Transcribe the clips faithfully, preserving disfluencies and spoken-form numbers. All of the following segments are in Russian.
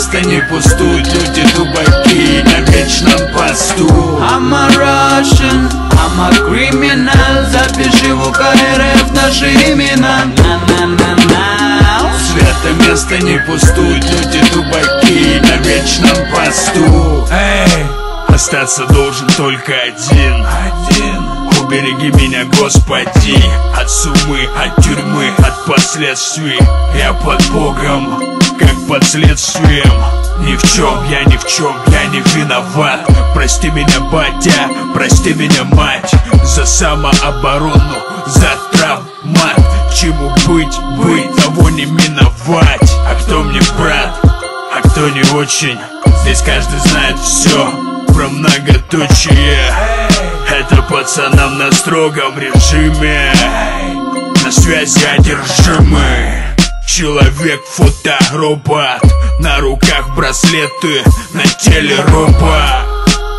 место не пустует, люди дубаки на вечном посту. I'm a Russian, I'm a criminal. Запиши в УКРФ наши имена. На-на-на-на. Свято место не пустует, люди дубаки на вечном посту. Эй, остаться должен только один. Один. Убереги меня, Господи, от сумы, от тюрьмы, от последствий. Я под Богом, как под следствием. Ни в чем, я ни в чем, я не виноват. Прости меня, батя, прости меня, мать, за самооборону, за травмат. К чему быть, быть, того не миновать. А кто мне брат, а кто не очень. Здесь каждый знает все про многоточие. Это пацанам на строгом режиме, на связи одержимый. Человек фоторобот, на руках браслеты, на теле робот.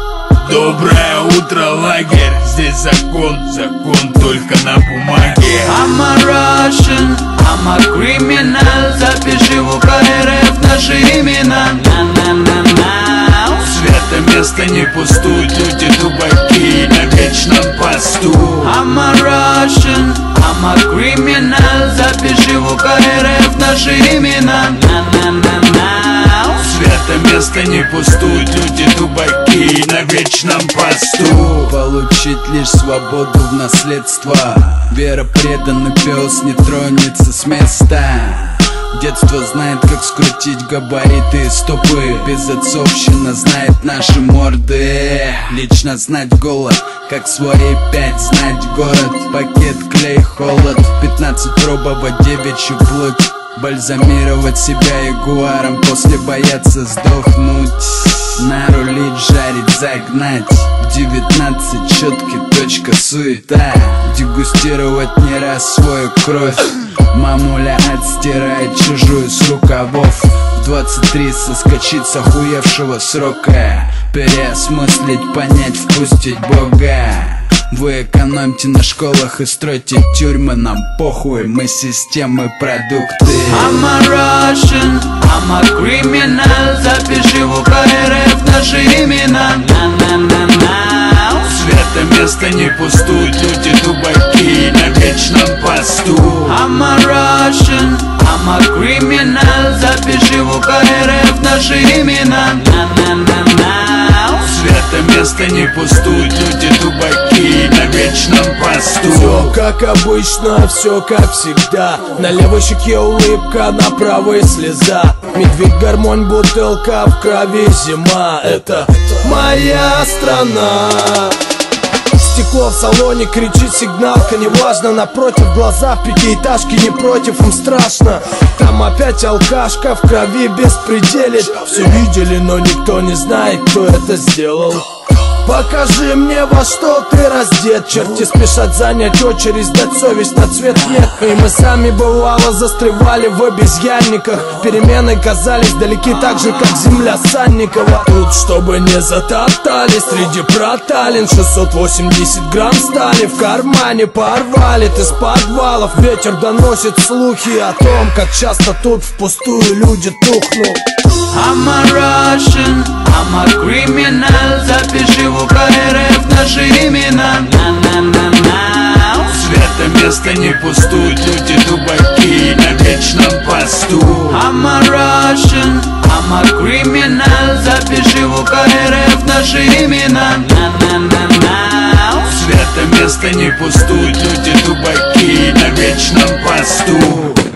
Доброе утро, лагерь, здесь закон, закон только на бумаге. I'm a Russian, I'm a criminal. Запиши в УКРФ наши имена. На-на-на-на. Свято место не пустует, люди дубаки на вечном посту. I'm a Russian, I'm a criminal. Запиши в УКРФ наши имена. На-на-на-на. Свято место не пустует, люди дубаки на вечном посту. Получить лишь свободу в наследство. Вера, преданный пес не тронется с места. Детство знает, как скрутить габариты и стопы. Безотцовщина знает наши морды. Лично знать голод, как свои пять знать город. Пакет, клей, холод, пятнадцать пробовать девичью плоть. Бальзамировать себя ягуаром, после бояться сдохнуть. Нарулить, жарить, загнать. девятнадцать четки, точка, суета. Дегустировать не раз свою кровь. Мамуля отстирает чужую с рукавов. В двадцать три соскочить с охуевшего срока. Переосмыслить, понять, впустить Бога. Вы экономьте на школах и стройте тюрьмы. Нам похуй, мы системы, продукты. I'm a Russian, I'm a criminal. Запиши в УКРФ наши имена. На-на-на-на. Свято место не пустует, люди дубаки на вечном посту. I'm a Russian, I'm a criminal. Запиши в УКРФ наши имена. На-на-на-на. Свято место не пустует, люди дубаки на вечном посту. Все как обычно, все как всегда. На левой щеке улыбка, на правой слеза. Медведь, гармонь, бутылка, в крови зима. Это моя страна. Стекло в салоне, кричит сигналка, неважно. Напротив глаза в пятиэтажке, не против, им страшно. Там опять алкашка, в крови беспределит. Все видели, но никто не знает, кто это сделал. Покажи мне, во что ты раздет. Черти спешат занять очередь, сдать совесть на цвет нет. И мы сами бывало застревали в обезьянниках. Перемены казались далеки, так же как земля Санникова. Тут, чтобы не затоптали среди проталин. Шестьсот восемьдесят грамм стали в кармане порвали. Ты с подвалов, ветер доносит слухи о том, как часто тут впустую люди тухнут. I'm a Russian, I'm a criminal. Запиши в УКРФ наши имена. На-на-на-на. Свято место не пустует, люди дубаки на вечном посту. I'm a Russian, I'm a criminal. Запиши в УКРФ наши имена. На-на-на-на. Свято место не пустует, люди дубаки на вечном посту.